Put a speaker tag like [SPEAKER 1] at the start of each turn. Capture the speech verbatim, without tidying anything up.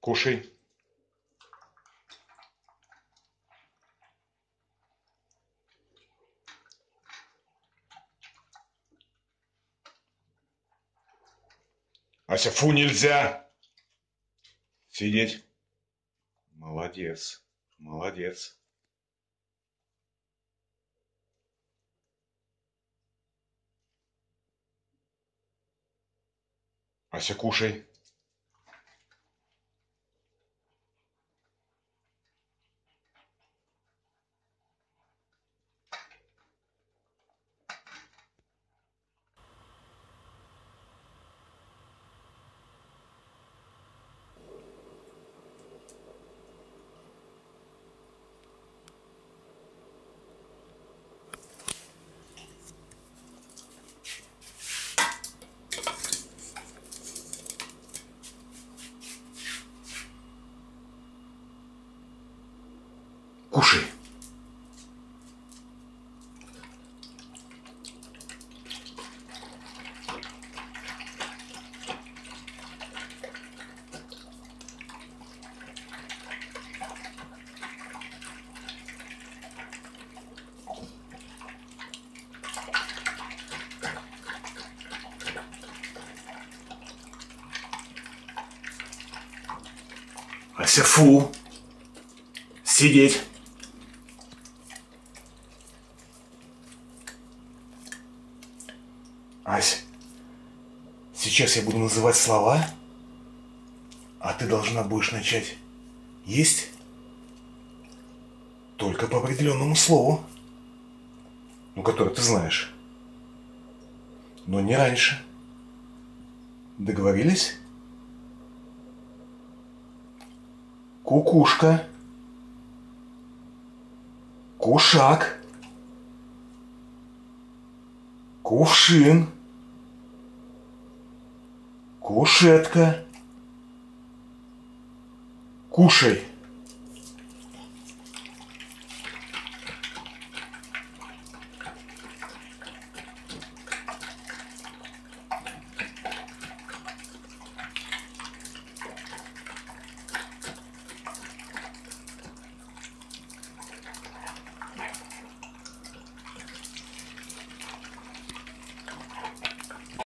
[SPEAKER 1] Кушай. Ася, фу, нельзя. Сидеть. Молодец. Молодец. Ася, кушай. Кушай. Ася, фу. Сидеть. Ась, сейчас я буду называть слова, а ты должна будешь начать есть только по определенному слову, ну, которое ты знаешь, но не раньше. Договорились? Кукушка. Кушак. Кувшин. Кушетка. Кушай.